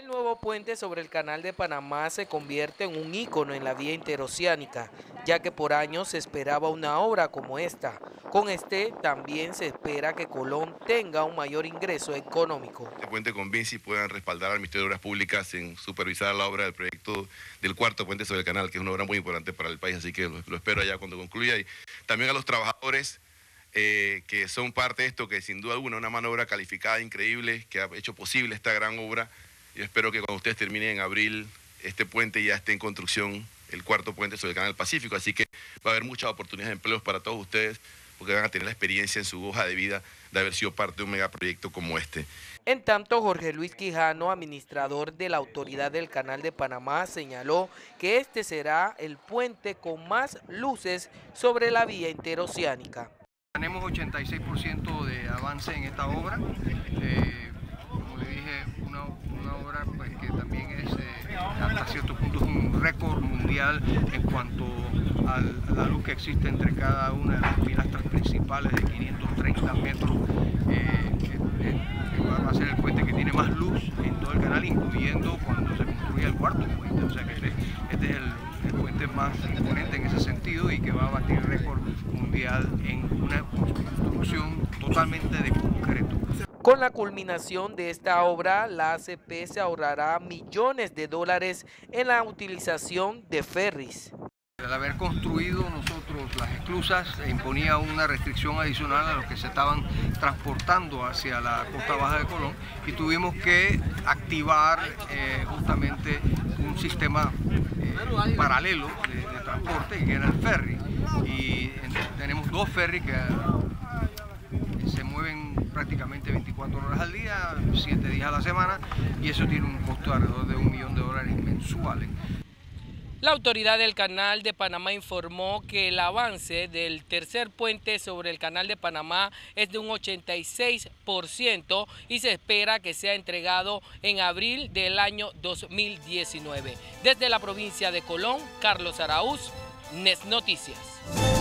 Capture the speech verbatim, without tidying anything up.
El nuevo puente sobre el Canal de Panamá se convierte en un ícono en la vía interoceánica, ya que por años se esperaba una obra como esta. Con este también se espera que Colón tenga un mayor ingreso económico. Este puente con Vinci puedan respaldar al Ministerio de Obras Públicas en supervisar la obra del proyecto del cuarto puente sobre el canal, que es una obra muy importante para el país, así que lo, lo espero allá cuando concluya. Y también a los trabajadores eh, que son parte de esto, que sin duda alguna una mano de obra calificada, increíble, que ha hecho posible esta gran obra. Yo espero que cuando ustedes terminen en abril, este puente ya esté en construcción, el cuarto puente sobre el Canal Pacífico, así que va a haber muchas oportunidades de empleos para todos ustedes, porque van a tener la experiencia en su hoja de vida de haber sido parte de un megaproyecto como este. En tanto, Jorge Luis Quijano, administrador de la Autoridad del Canal de Panamá, señaló que este será el puente con más luces sobre la vía interoceánica. Tenemos ochenta y seis por ciento de avance en esta obra. Eh, como le dije, una, una obra pues, que también es eh, hasta cierto punto es un récord mundial en cuanto al, a la luz que existe entre cada una de las pilastras principales de quinientos treinta metros. Eh, que, eh, va a ser el puente que tiene más luz en todo el canal, incluyendo cuando se construya el cuarto puente. O sea que este, este es el, el puente más imponente en ese sentido y que va a batir récord mundial en una construcción totalmente de concreto. Con la culminación de esta obra, la A C P se ahorrará millones de dólares en la utilización de ferries. Al haber construido nosotros las esclusas imponía una restricción adicional a los que se estaban transportando hacia la costa baja de Colón y tuvimos que activar eh, justamente un sistema eh, paralelo de, de transporte que era el ferry. Y eh, tenemos dos ferries que eh, se mueven prácticamente veinticuatro horas al día, siete días a la semana, y eso tiene un costo de alrededor de un millón de dólares mensuales. La Autoridad del Canal de Panamá informó que el avance del tercer puente sobre el Canal de Panamá es de un ochenta y seis por ciento y se espera que sea entregado en abril del año dos mil diecinueve. Desde la provincia de Colón, Carlos Araúz, Nes Noticias.